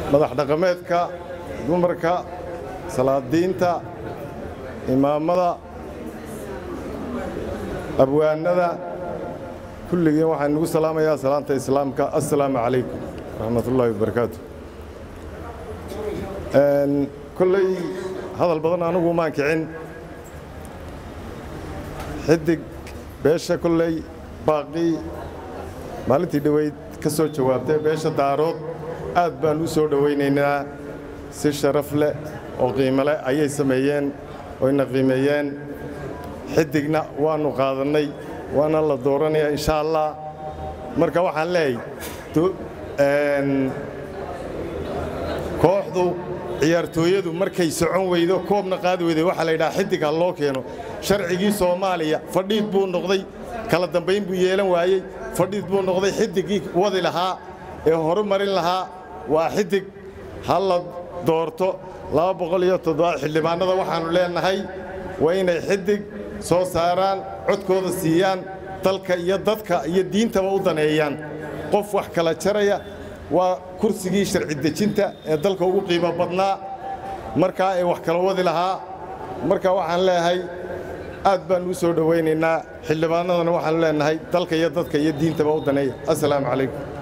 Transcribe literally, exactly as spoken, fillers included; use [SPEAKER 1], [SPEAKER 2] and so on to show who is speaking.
[SPEAKER 1] madax dhaqameedka dumarka salaadiinta imaamada abwaanada kulligeen waxaan ugu salaamayaa salaanta islaamka assalaamu calaykum raxmatullaahi wabarakaatu een kullay hadal badan anigu ma kicin xidig beesha kullay baaqi maalintii dhaweyd ka soo jawaabtay beesha daarood aad baan u soo dhawaynaynaa si sharaf leh oo qiimo leh ayay sameeyeen oo ina qiimeeyeen xidigna waanu qaadanay waana la dooranayaa insha Allah marka waxaan leeyahay een kooxdu ciyaartooyadu markay socon weydo koobna qaad weydo waxa la yiraahdaa xidig ha loo keeno sharcigii Soomaaliya fadhiid buu noqday kala dambeyn buu yeelan waayay fadhiid buu noqday xidigii wadi lahaa ee horumarin lahaa waa xidig hal la doorto laba boqol iyo toddoba xildhibaanada waxaanu leenahay waa inay xidig soo saaraan codkooda siiyaan dalka iyo dadka iyo diintaba u daneeyaan qof wax kala jaraya waa kursigii sharci dejinta ee dalka ugu qiimo badnaa marka ay wax kala wadi lahaa marka waxaan leeyahay aad baan u soo dhawaynaynaa xildhibaanadana waxaan leenahay dalka iyo dadka iyo diintaba u daneeya assalaamu calaykum